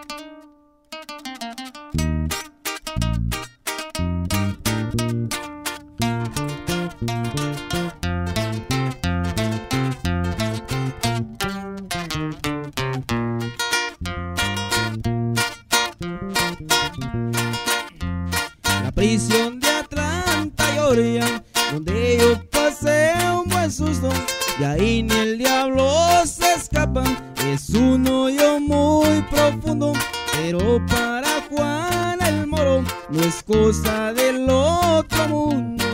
La prisión de Atlanta, Georgia, donde yo pasé un buen susto, y ahí ni el diablo se escapa. Es un hoyo muy profundo, pero para Juan el Moro no es cosa del otro mundo.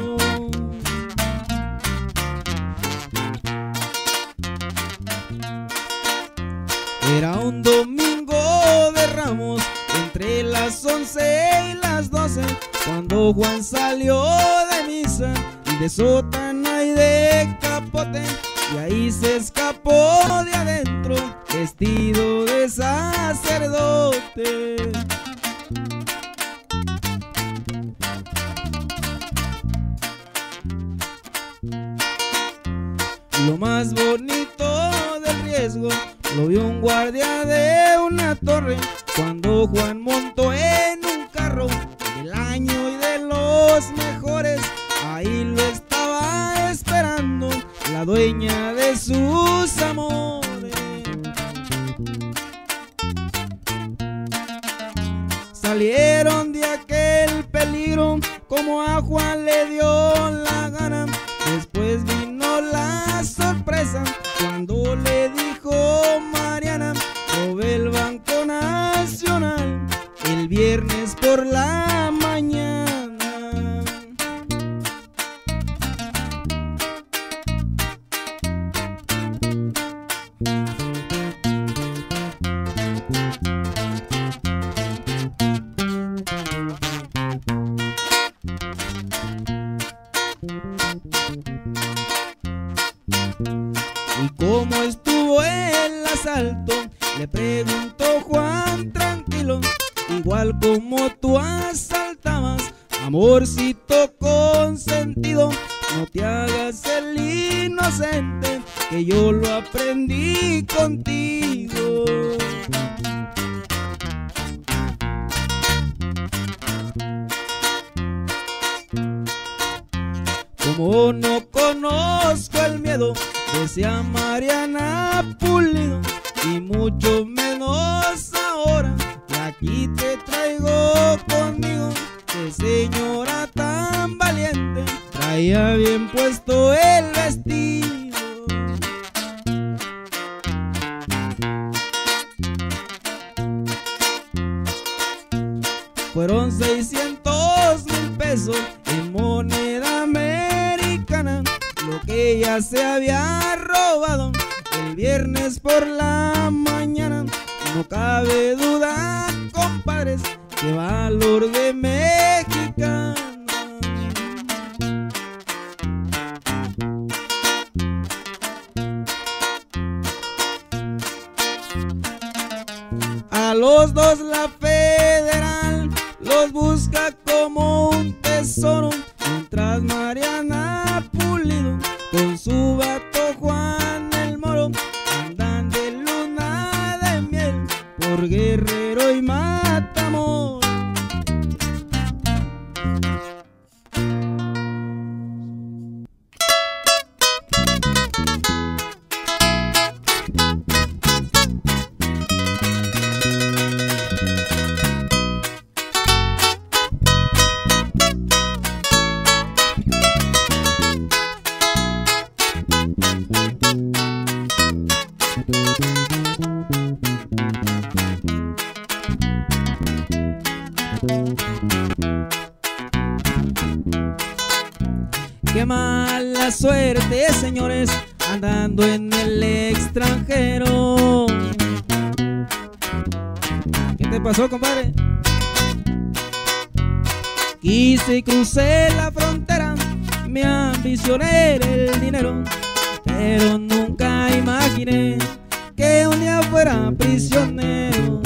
Era un domingo de Ramos, entre las 11 y las 12, cuando Juan salió de misa y de sotana y de capote, y ahí se escapó de adentro vestido de sacerdote. Lo más bonito del riesgo lo vio un guardia de una torre, cuando Juan montó en un carro del año y de los mejores. Ahí lo estaba esperando la dueña de sus amores. Salieron de aquel peligro como a Juan le dio la gana. Después vino la sorpresa cuando le dijo Mariana: robé el Banco Nacional el viernes por la mañana. ¿Y cómo estuvo el asalto?, le preguntó Juan tranquilo. Igual como tú asaltabas, amorcito consentido. No te hagas el inocente, que yo lo aprendí contigo. Como no conozco el miedo, decía Mariana Pulido, y mucho menos ahora que aquí te traigo conmigo. Qué señora tan valiente, traía bien puesto el vestido. Fueron 600,000 pesos en moneda americana, lo que ella se había robado el viernes por la mañana. No cabe duda, compadres, qué valor de mexicana. A los dos la federal los busca como un tesoro, mientras Mariana Pulido con su vato Juan el Moro andan de luna de miel por Guerrero y Matamoros. Qué mala suerte, señores, andando en el extranjero. ¿Qué te pasó, compadre? Quise y crucé la frontera, me ambicioné el dinero, pero nunca imaginé que un día fuera prisionero.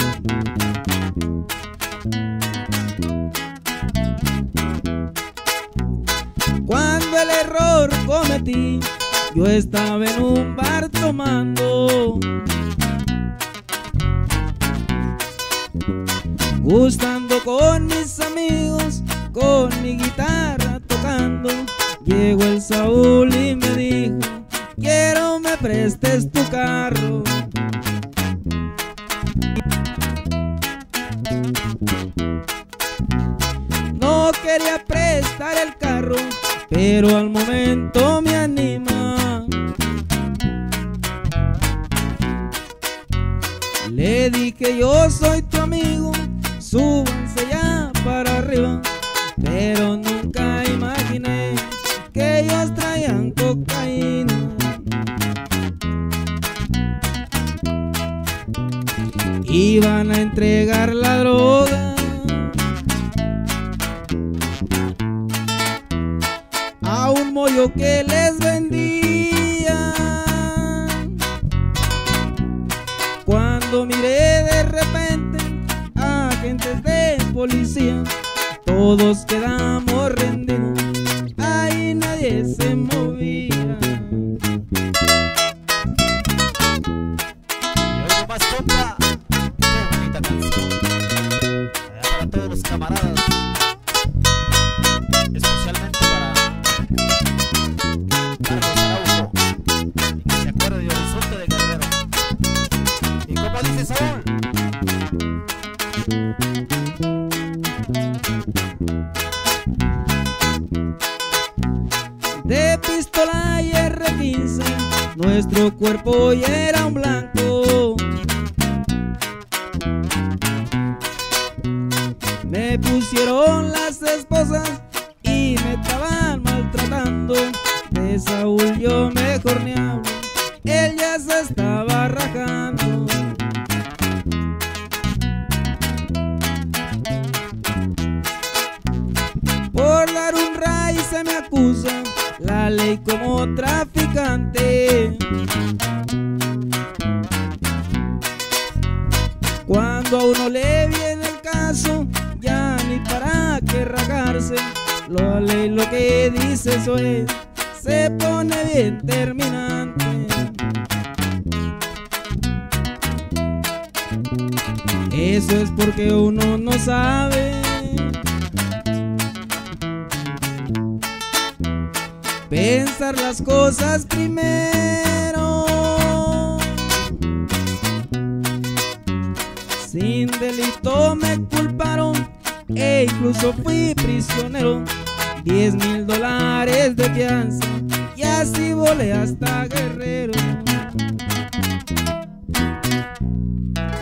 Cuando el error cometí, yo estaba en un bar tomando. gustando con mis amigos, con mi guitarra tocando. Llegó el Saúl y me dijo: quiero me prestes tu carro. No quería prestar el carro, pero al momento me anima. Le dije: yo soy tu amigo, súbanse ya para arriba. Pero nunca imaginé que ellos traían cocaína. Iban a entregar la droga a un mollo que les vendía. Cuando miré de repente a agentes de policía, todos quedamos rendidos, ahí nadie se movía. Y hoy nomás, compa, qué bonita canción. Allá para todos los camaradas, especialmente para Carlos Araujo, y que se acuerde de Horizonte de Guerrero. Y como dice Saúl: de pistola y R15, nuestro cuerpo ya era un blanco. Me pusieron las esposas y me estaban maltratando. De Saúl yo mejor ni hablo, él ya se estaba rajando. Por dar un ray se me acusa la ley como traficante. Cuando a uno le viene el caso, ya ni para qué rajarse. La ley lo que dice eso es, se pone bien terminante. Eso es porque uno no sabe pensar las cosas primero. Sin delito me culparon e incluso fui prisionero. $10,000 de fianza y así volé hasta Guerrero.